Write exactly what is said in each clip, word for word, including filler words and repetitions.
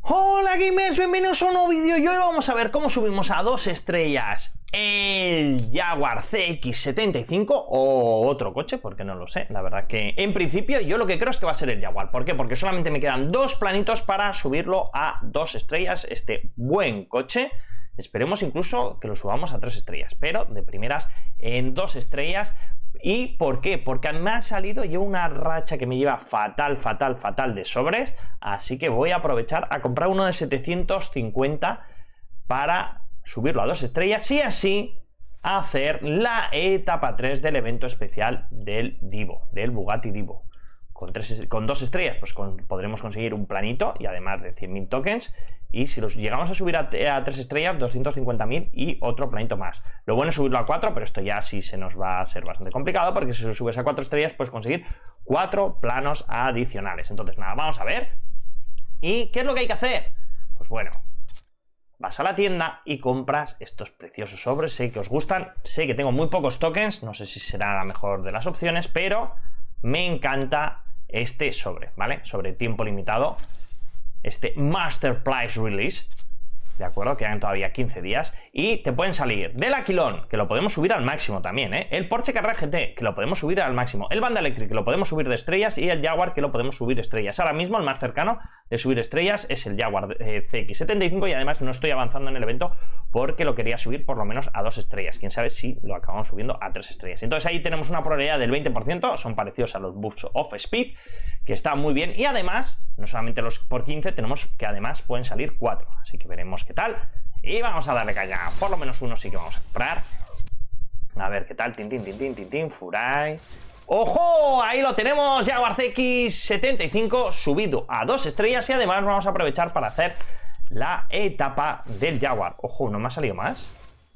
Hola gamers, bienvenidos a un nuevo vídeo y hoy vamos a ver cómo subimos a dos estrellas el Jaguar C X setenta y cinco o otro coche, porque no lo sé. La verdad que en principio yo lo que creo es que va a ser el Jaguar. ¿Por qué? Porque solamente me quedan dos planitos para subirlo a dos estrellas, este buen coche. Esperemos incluso que lo subamos a tres estrellas, pero de primeras en dos estrellas. ¿Y por qué? Porque me ha salido yo una racha que me lleva fatal, fatal, fatal de sobres. Así que voy a aprovechar a comprar uno de setecientos cincuenta para subirlo a dos estrellas y así hacer la etapa tres del evento especial del Divo, del Bugatti Divo. Con, tres, con dos estrellas pues con, podremos conseguir un planito y además de cien mil tokens. Y si los llegamos a subir a, a tres estrellas, doscientos cincuenta mil y otro planito más. Lo bueno es subirlo a cuatro, pero esto ya sí se nos va a ser bastante complicado, porque si lo subes a cuatro estrellas puedes conseguir cuatro planos adicionales. Entonces nada, vamos a ver. ¿Y qué es lo que hay que hacer? Pues bueno, vas a la tienda y compras estos preciosos sobres. Sé que os gustan, sé que tengo muy pocos tokens, no sé si será la mejor de las opciones, pero me encanta este sobre, ¿vale? Sobre tiempo limitado. Este Master Price Release, ¿de acuerdo? Quedan todavía quince días y te pueden salir del Aquilón, que lo podemos subir al máximo también, ¿eh? El Porsche Carrera G T, que lo podemos subir al máximo, el Banda Electric, que lo podemos subir de estrellas, y el Jaguar, que lo podemos subir estrellas. Ahora mismo el más cercano de subir estrellas es el Jaguar eh, C X setenta y cinco, y además no estoy avanzando en el evento porque lo quería subir por lo menos a dos estrellas. Quién sabe si lo acabamos subiendo a tres estrellas. Entonces ahí tenemos una probabilidad del veinte por ciento, son parecidos a los buffs of speed, que está muy bien, y además no solamente los por quince, tenemos que además pueden salir cuatro, así que veremos qué tal. Y vamos a darle caña, por lo menos uno sí que vamos a comprar. A ver qué tal, tin, tin, tin, tin, tin, tin, Furai. ¡Ojo! Ahí lo tenemos, Jaguar C X setenta y cinco subido a dos estrellas, y además vamos a aprovechar para hacer la etapa del Jaguar. Ojo, ¿no me ha salido más?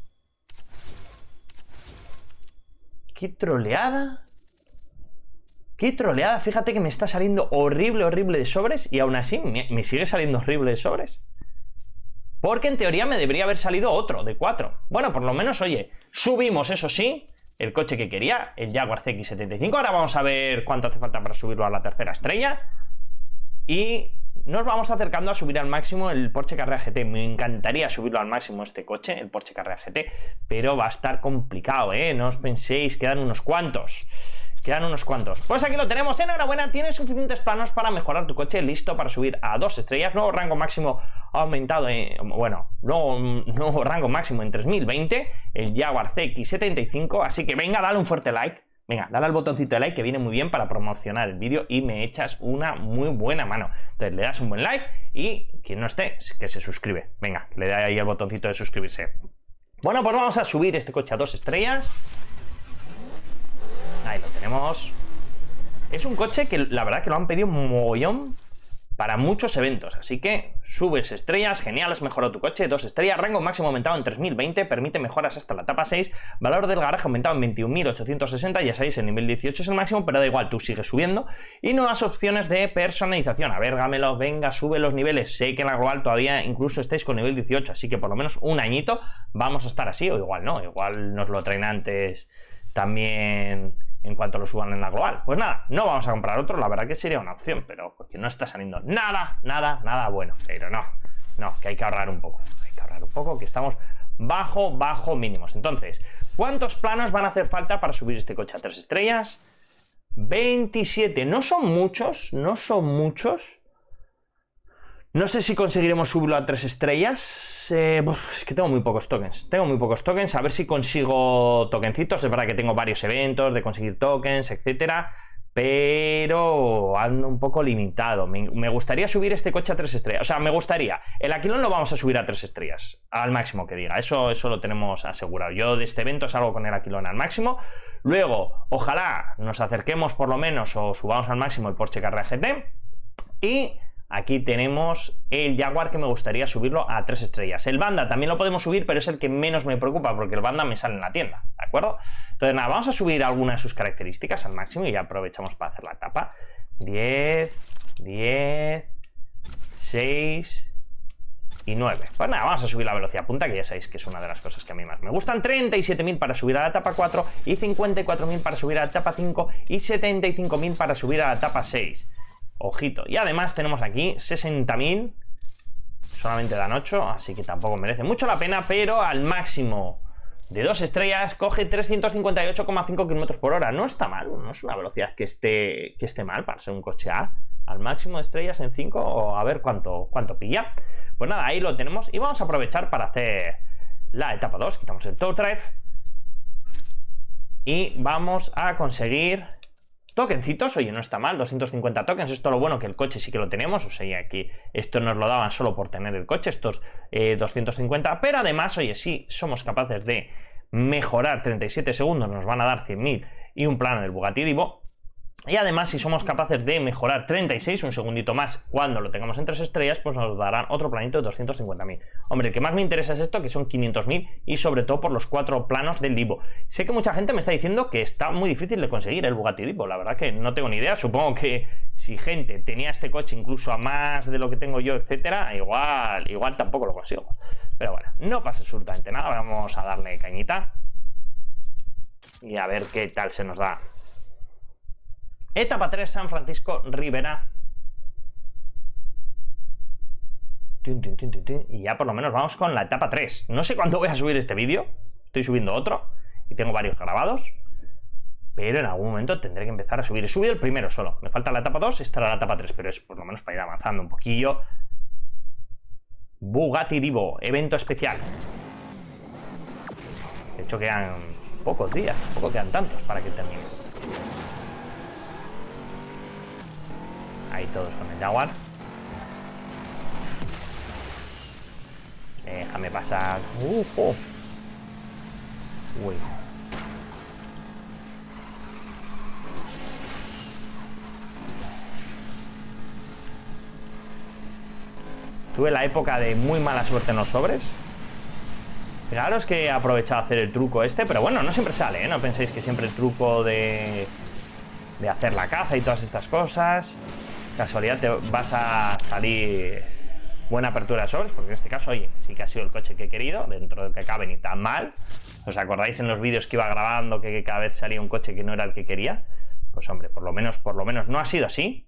¡Qué troleada! ¡Qué troleada! Fíjate que me está saliendo horrible, horrible de sobres, y aún así me, me sigue saliendo horrible de sobres. Porque en teoría me debería haber salido otro, de cuatro. Bueno, por lo menos, oye, subimos, eso sí, el coche que quería, el Jaguar C X setenta y cinco. Ahora vamos a ver cuánto hace falta para subirlo a la tercera estrella. Y nos vamos acercando a subir al máximo el Porsche Carrera G T. Me encantaría subirlo al máximo este coche, el Porsche Carrera G T, pero va a estar complicado, ¿eh? No os penséis, quedan unos cuantos. Quedan unos cuantos. Pues aquí lo tenemos. Enhorabuena, tienes suficientes planos para mejorar tu coche, listo para subir a dos estrellas. Nuevo rango máximo aumentado en, bueno, nuevo, nuevo rango máximo en tres mil veinte, el Jaguar C X setenta y cinco. Así que venga, dale un fuerte like. Venga, dale al botoncito de like, que viene muy bien para promocionar el vídeo y me echas una muy buena mano. Entonces le das un buen like y quien no esté, que se suscribe. Venga, le da ahí el botoncito de suscribirse. Bueno, pues vamos a subir este coche a dos estrellas. Ahí lo tenemos. Es un coche que la verdad que lo han pedido mogollón para muchos eventos, así que subes estrellas, genial, has mejorado tu coche, dos estrellas, rango máximo aumentado en tres mil veinte, permite mejoras hasta la etapa seis, valor del garaje aumentado en veintiún mil ochocientos sesenta, ya sabéis, el nivel dieciocho es el máximo, pero da igual, tú sigues subiendo, y nuevas opciones de personalización. A ver, Gamelo, venga, sube los niveles. Sé que en la global todavía incluso estáis con nivel dieciocho, así que por lo menos un añito vamos a estar así, o igual no, igual nos lo traen antes también en cuanto lo suban en la global. Pues nada, no vamos a comprar otro, la verdad que sería una opción, pero porque no está saliendo nada, nada, nada bueno. Pero no, no, que hay que ahorrar un poco, hay que ahorrar un poco, que estamos bajo, bajo mínimos. Entonces, ¿cuántos planos van a hacer falta para subir este coche a tres estrellas? veintisiete, no son muchos, no son muchos. No sé si conseguiremos subirlo a tres estrellas. Eh, uf, es que tengo muy pocos tokens. Tengo muy pocos tokens. A ver si consigo tokencitos. Es verdad que tengo varios eventos de conseguir tokens, etcétera. Pero ando un poco limitado. Me, me gustaría subir este coche a tres estrellas. O sea, me gustaría. El Aquilón lo vamos a subir a tres estrellas. Al máximo que diga. Eso, eso lo tenemos asegurado. Yo de este evento salgo con el Aquilón al máximo. Luego, ojalá nos acerquemos por lo menos o subamos al máximo el Porsche Carrera G T. Y aquí tenemos el Jaguar, que me gustaría subirlo a tres estrellas. El Banda también lo podemos subir, pero es el que menos me preocupa porque el Banda me sale en la tienda, ¿de acuerdo? Entonces nada, vamos a subir algunas de sus características al máximo y ya aprovechamos para hacer la etapa. diez, diez, seis y nueve. Pues nada, vamos a subir la velocidad punta, que ya sabéis que es una de las cosas que a mí más me gustan. treinta y siete mil para subir a la etapa cuatro y cincuenta y cuatro mil para subir a la etapa cinco y setenta y cinco mil para subir a la etapa seis. Ojito. Y además tenemos aquí sesenta mil Solamente dan ocho, así que tampoco merece mucho la pena, pero al máximo de dos estrellas coge trescientos cincuenta y ocho coma cinco kilómetros por hora. No está mal, no es una velocidad que esté, que esté mal para ser un coche A. Al máximo de estrellas en cinco, o a ver cuánto, cuánto pilla. Pues nada, ahí lo tenemos y vamos a aprovechar para hacer la etapa dos. Quitamos el Tow Drive y vamos a conseguir tokencitos. Oye, no está mal, doscientos cincuenta tokens. Esto lo bueno que el coche sí que lo tenemos. O sea, que esto nos lo daban solo por tener el coche, estos eh, doscientos cincuenta. Pero además, oye, sí somos capaces de mejorar treinta y siete segundos, nos van a dar cien mil y un plano del Bugatti Divo. Y además, si somos capaces de mejorar treinta y seis, un segundito más, cuando lo tengamos en tres estrellas, pues nos darán otro planito de doscientos cincuenta mil. Hombre, el que más me interesa es esto, que son quinientos mil, y sobre todo por los cuatro planos del Divo. Sé que mucha gente me está diciendo que está muy difícil de conseguir el Bugatti Divo. La verdad que no tengo ni idea. Supongo que si gente tenía este coche incluso a más de lo que tengo yo, etcétera, igual, igual tampoco lo consigo. Pero bueno, no pasa absolutamente nada. Vamos a darle cañita y a ver qué tal se nos da. Etapa tres, San Francisco Ribera. Y ya por lo menos vamos con la etapa tres. No sé cuándo voy a subir este vídeo. Estoy subiendo otro y tengo varios grabados, pero en algún momento tendré que empezar a subir. He subido el primero solo. Me falta la etapa dos, estará la etapa tres, pero es por lo menos para ir avanzando un poquillo. Bugatti Divo, evento especial. De hecho quedan pocos días, poco quedan tantos para que termine. Ahí todos con el Jaguar. Déjame pasar. Uh, oh. Uy. Tuve la época de muy mala suerte en los sobres. Fijaros que he aprovechado a hacer el truco este, pero bueno, no siempre sale, ¿eh? No penséis que siempre el truco de, de hacer la caza y todas estas cosas, casualidad te vas a salir buena apertura de sobres, porque en este caso, oye, sí que ha sido el coche que he querido, dentro de que cabe ni tan mal. ¿Os acordáis en los vídeos que iba grabando que, que cada vez salía un coche que no era el que quería? Pues hombre, por lo menos, por lo menos no ha sido así.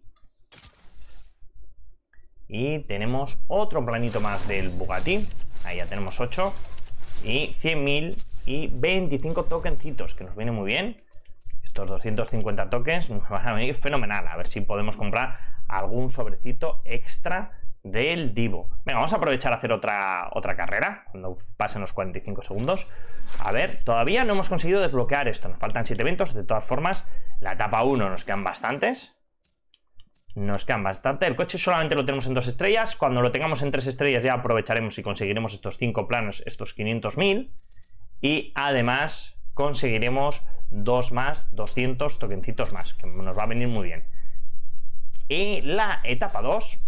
Y tenemos otro planito más del Bugatti. Ahí ya tenemos ocho. Y cien mil y veinticinco tokencitos, que nos viene muy bien. Estos doscientos cincuenta tokens nos van a venir fenomenal. A ver si podemos comprar algún sobrecito extra del Divo. Venga, vamos a aprovechar a hacer otra, otra carrera cuando pasen los cuarenta y cinco segundos. A ver, todavía no hemos conseguido desbloquear esto. Nos faltan siete eventos. De todas formas, la etapa uno nos quedan bastantes. Nos quedan bastante. El coche solamente lo tenemos en dos estrellas. Cuando lo tengamos en tres estrellas ya aprovecharemos y conseguiremos estos cinco planos, estos quinientos mil. Y además conseguiremos dos más, doscientos tokencitos más, que nos va a venir muy bien. Y la etapa dos,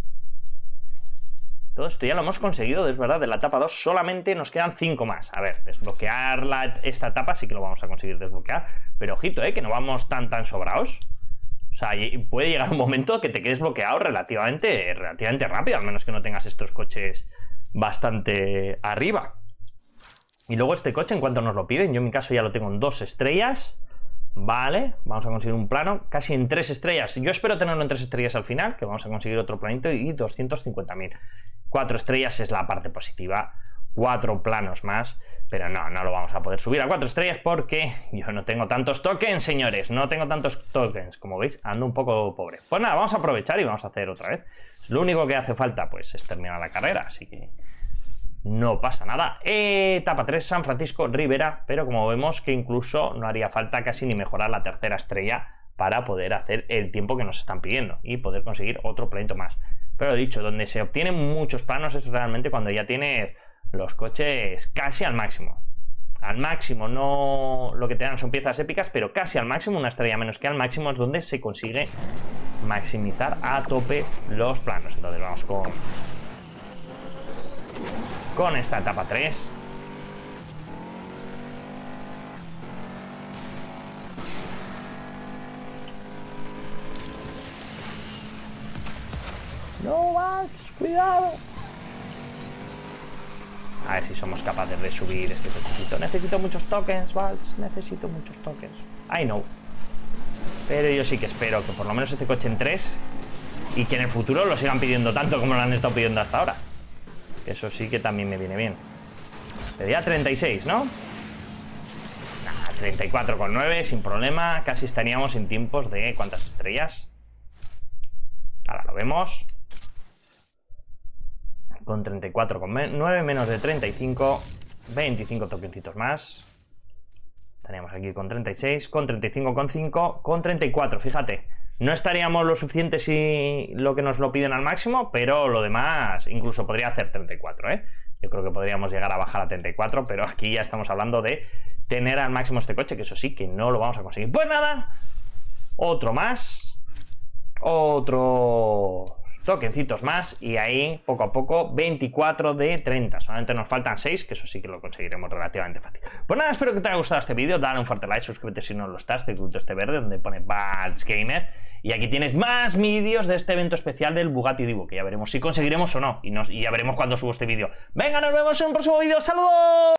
todo esto ya lo hemos conseguido, es verdad, de la etapa dos solamente nos quedan cinco más. A ver, desbloquear la, esta etapa sí que lo vamos a conseguir desbloquear, pero ojito, eh, que no vamos tan tan sobrados. O sea, puede llegar un momento que te quedes bloqueado relativamente, relativamente rápido, al menos que no tengas estos coches bastante arriba. Y luego este coche, en cuanto nos lo piden, yo en mi caso ya lo tengo en dos estrellas. Vale, vamos a conseguir un plano casi en tres estrellas. Yo espero tenerlo en tres estrellas al final, que vamos a conseguir otro planito y doscientos cincuenta mil. Cuatro estrellas es la parte positiva. Cuatro planos más, pero no, no lo vamos a poder subir a cuatro estrellas porque yo no tengo tantos tokens, señores. No tengo tantos tokens. Como veis, ando un poco pobre. Pues nada, vamos a aprovechar y vamos a hacer otra vez. Lo único que hace falta, pues, es terminar la carrera, así que no pasa nada. Etapa tres, San Francisco Ribera, pero como vemos que incluso no haría falta casi ni mejorar la tercera estrella para poder hacer el tiempo que nos están pidiendo y poder conseguir otro planito más. Pero dicho, donde se obtienen muchos planos es realmente cuando ya tienes los coches casi al máximo. Al máximo, no lo que te dan son piezas épicas, pero casi al máximo, una estrella menos que al máximo es donde se consigue maximizar a tope los planos. Entonces vamos con con esta etapa tres. No más, cuidado. A ver si somos capaces de subir este cochecito. Necesito muchos tokens, Valls. Necesito muchos tokens. I know. Pero yo sí que espero que por lo menos este coche en tres y que en el futuro lo sigan pidiendo tanto como lo han estado pidiendo hasta ahora. Eso sí que también me viene bien. Pedía treinta y seis, ¿no? Nah, treinta y cuatro coma nueve, sin problema. Casi estaríamos en tiempos de... ¿cuántas estrellas? Ahora lo vemos. Con treinta y cuatro coma nueve menos de treinta y cinco. veinticinco toquecitos más. Estaríamos aquí con treinta y seis, con treinta y cinco coma cinco, con treinta y cuatro, fíjate. No estaríamos lo suficiente si lo que nos lo piden al máximo, pero lo demás incluso podría hacer treinta y cuatro, ¿eh? Yo creo que podríamos llegar a bajar a treinta y cuatro, pero aquí ya estamos hablando de tener al máximo este coche, que eso sí que no lo vamos a conseguir. Pues nada, otro más, otro... tokencitos más y ahí poco a poco veinticuatro de treinta, solamente nos faltan seis, que eso sí que lo conseguiremos relativamente fácil. Pues nada, espero que te haya gustado este vídeo, dale un fuerte like, suscríbete si no lo estás, te culto este verde donde pone Baltz Gamer y aquí tienes más vídeos de este evento especial del Bugatti Divo, que ya veremos si conseguiremos o no y, nos, y ya veremos cuando subo este vídeo. Venga, nos vemos en un próximo vídeo, ¡saludos!